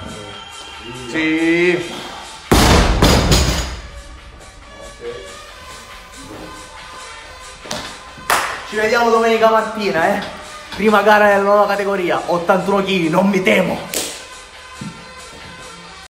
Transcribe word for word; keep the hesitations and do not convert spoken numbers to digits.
Sì. Ci vediamo domenica mattina, eh. Prima gara della nuova categoria, ottantuno chili, non mi temo.